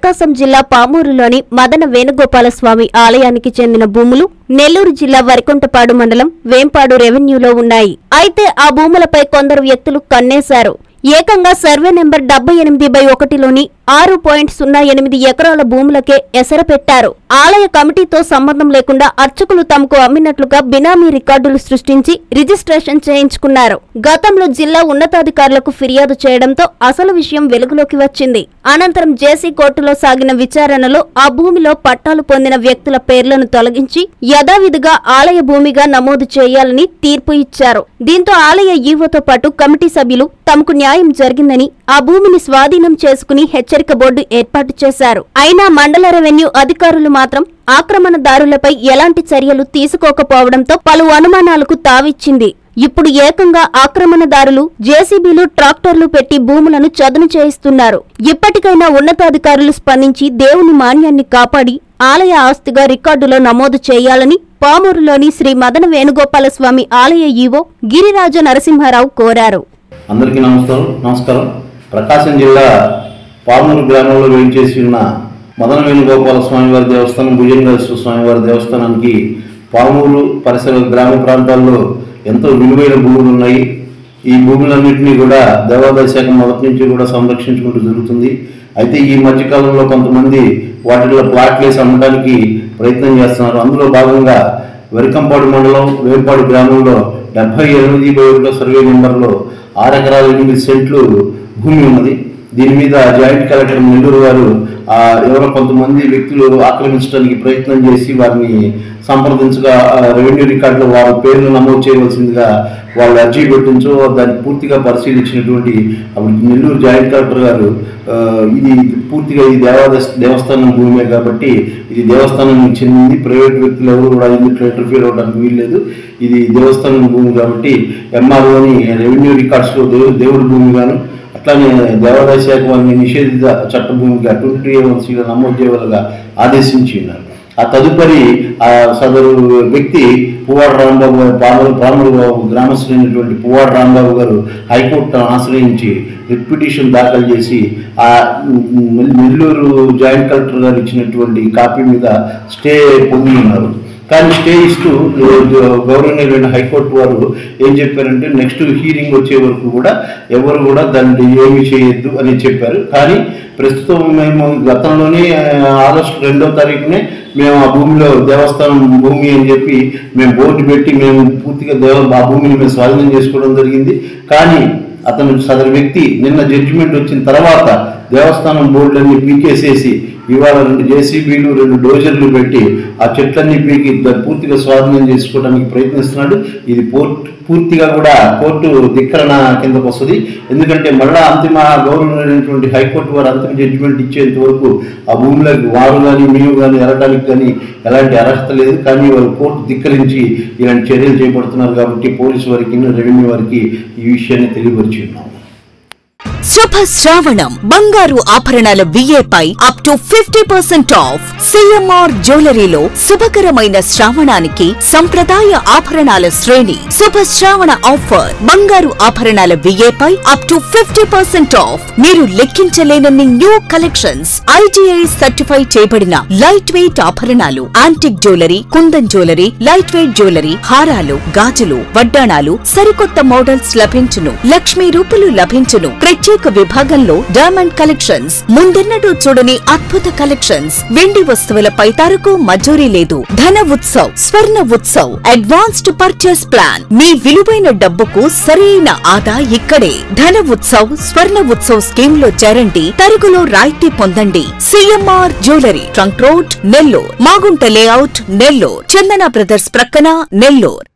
ప్రకాశం జిల్లా పామూరులోని మదన వేణుగోపాలస్వామి ఆలయానికి చెందిన భూములు నెల్లూరు జిల్లా వరికుంటపాడు మండలం వేంపాడు రెవెన్యూలో ఉన్నాయి. అయితే ఆ భూములపై కొందరు వ్యక్తులు కన్నేశారు. ఏకంగా సర్వే నెంబర్ 78/1లోని 6.08 ఎకరాల భూములకే ఎసర పెట్టారు. ఆలయ కమిటీతో సంబంధం లేకుండా అర్చకులు తమకు అమ్మినట్లుగా బినామీ రికార్డులు సృష్టించి రిజిస్ట్రేషన్ చేయించుకున్నారు. గతంలో జిల్లా ఉన్నతాధికారులకు ఫిర్యాదు చేయడంతో అసలు విషయం వెలుగులోకి వచ్చింది. అనంతరం జేసీ కోర్టులో సాగిన విచారణలో ఆ భూమిలో పట్టాలు పొందిన వ్యక్తుల పేర్లను తొలగించి యథావిధిగా ఆలయ భూమిగా నమోదు చేయాలని తీర్పు ఇచ్చారు. దీంతో ఆలయ ఈవోతో పాటు కమిటీ సభ్యులు తమకు న్యాయం జరిగిందని ఆ భూమిని స్వాధీనం చేసుకుని హెచ్చరిక బోర్డు ఏర్పాటు చేశారు. అయినా మండల రెవెన్యూ అధికారులు మాత్రం ఆక్రమణదారులపై ఎలాంటి చర్యలు తీసుకోకపోవడంతో పలు అనుమానాలకు తావిచ్చింది. ఇప్పుడు ఏకంగా ఆక్రమణదారులు జేసీబీలు ట్రాక్టర్లు పెట్టి భూములను చదును చేయిస్తున్నారు. ఇప్పటికైనా ఉన్నతాధికారులు స్పందించి దేవుని మాన్యాన్ని కాపాడి ఆలయ ఆస్తిగా రికార్డులో నమోదు చేయాలని పామూరులోని శ్రీ మదన వేణుగోపాలస్వామి ఆలయ ఈవో గిరిరాజ నరసింహారావు కోరారు. అందరికీ నమస్కారం. ప్రకాశం జిల్లా పామూరు గ్రామంలో వేయించేసి ఉన్న మదన వేణుగోపాల స్వామివారి దేవస్థానం, భుజంగేశ్వర స్వామివారి దేవస్థానానికి పామూరు పరిసర గ్రామ ప్రాంతాల్లో ఎంతో విలువైన భూములు ఉన్నాయి. ఈ భూములన్నింటినీ కూడా దేవాదాయ శాఖ మొదటి నుంచి కూడా సంరక్షించుకుంటూ జరుగుతుంది. అయితే ఈ మధ్యకాలంలో కొంతమంది వాటిలో ప్లాట్లు వేసి అమ్మడానికి ప్రయత్నం చేస్తున్నారు. అందులో భాగంగా వరికంపాడు మండలం వేంపాడు గ్రామంలో 78/1 సర్వే నెంబర్లో 6 ఎకరాల 8 సెంట్లు భూమి ఉన్నది. దీని మీద జాయింట్ కలెక్టర్ నెల్లూరు గారు ఎవరో కొంతమంది వ్యక్తులు ఆక్రమించడానికి ప్రయత్నం చేసి వారిని సంప్రదించగా రెవెన్యూ రికార్డులో వారి పేర్లు నమోదు చేయవలసిందిగా వాళ్ళు అర్జీ పెట్టించో దాన్ని పూర్తిగా పరిశీలించినటువంటి అప్పుడు నెల్లూరు జాయింట్ కలెక్టర్ గారు ఇది పూర్తిగా ఈ దేవస్థానం భూమే కాబట్టి ఇది దేవస్థానానికి చెందింది, ప్రైవేట్ వ్యక్తులు ఎవరు కూడా ఇందులో ఇంటర్ఫియర్ అవ్వడానికి వీల్లేదు, ఇది దేవస్థానం భూమి కాబట్టి ఎంఆర్ఓని రెవెన్యూ రికార్డ్స్లో దేవుడి భూమిగాను అట్లానే దేవాదాయ శాఖ వారిని నిషేధిత చట్టభూమిగా 20A1Cలో నమోదు చేయవలగా ఆదేశించి ఉన్నారు. ఆ తదుపరి ఆ సదరు వ్యక్తి పువ్వాడ రాంబాబు పామూరు గ్రామస్తులైనటువంటి పువ్వాడ రాంబాబు గారు హైకోర్టును ఆశ్రయించి రిట్ పిటిషన్ దాఖలు చేసి ఆ నెల్లూరు జాయింట్ కలెక్టర్ గారు ఇచ్చినటువంటి కాపీ మీద స్టే పొంది ఉన్నారు. కానీ స్టే ఇస్తూ గౌరవనీయులైన హైకోర్టు వారు ఏం చెప్పారంటే నెక్స్ట్ హీరింగ్ వచ్చే వరకు కూడా ఎవరు కూడా దాన్ని ఏమీ చేయొద్దు అని చెప్పారు. కానీ ప్రస్తుతం మేము గతంలోనే ఆగస్టు 2వ తారీఖునే మేము ఆ భూమిలో దేవస్థానం భూమి అని చెప్పి మేము బోర్డు పెట్టి మేము పూర్తిగా ఆ భూమిని మేము స్వాధీనం చేసుకోవడం జరిగింది. కానీ అతను సదరు వ్యక్తి నిన్న జడ్జిమెంట్ వచ్చిన తర్వాత దేవస్థానం బోర్డులన్నీ పీకేసేసి ఇవాళ 2 జేసీబీలు 2 డోజర్లు పెట్టి ఆ చెట్లన్నీ పీకి పూర్తిగా స్వాధీనం చేసుకోవడానికి ప్రయత్నిస్తున్నాడు. ఇది పూర్తిగా కూడా కోర్టు ధిక్కరణ కిందకు వస్తుంది. ఎందుకంటే మళ్ళా అంతిమ గౌరవమైనటువంటి హైకోర్టు వారు అంతిమ జడ్జిమెంట్ ఇచ్చేంత వరకు ఆ భూములకు వారు కానీ మేము కానీ వెళ్ళడానికి కానీ ఎలాంటి అర్హత లేదు. కానీ వారు కోర్టు ధిక్కరించి ఇలాంటి చర్యలు చేపడుతున్నారు కాబట్టి పోలీసు వారికి రెవెన్యూ వారికి ఈ విషయాన్ని తెలియపరిచి ఉన్నాం. శుభ శ్రావణం బంగారు ఆభరణాల విఏపై అప్ టు 50% ఆఫ్. సిఎంఆర్ జ్యువెలరీలో శుభకరమైన శ్రావణానికి సంప్రదాయ ఆభరణాల శ్రేణి. శుభ శ్రావణ ఆఫర్ బంగారు ఆభరణాల విఏపై అప్ టు 50% ఆఫ్. మీరు లెక్కించలేనన్ని న్యూ కలెక్షన్స్, IGI సర్టిఫై చేయబడిన లైట్ వెయిట్ ఆభరణాలు, antique jewellery, kundan jewellery, light weight jewellery, హారాలు, గాజులు, వడ్డాణాలు, సరికొత్త మోడల్స్ లభించును. లక్ష్మీ రూపులు లభించును. ప్రత్యేక విభాగంలో డైమండ్ కలెక్షన్స్, ముందెన్నడూ చూడని అద్భుత కలెక్షన్స్. వెండి వస్తువులపై తరకు మజూరీ లేదు. Dhana Utsav, Swarna Utsav, advanced purchase plan. మీ విలువైన డబ్బుకు సరైన ఆదా ఇక్కడే. ధన ఉత్సవ్, స్వర్ణ ఉత్సవ్ స్కీమ్ లో చేరండి. తరుగులో రాయితీ పొందండి. CMR jewellery, trunk road, Nellore. Magunta layout, Nellore. Chandana brothers ప్రక్కన, నెల్లూరు.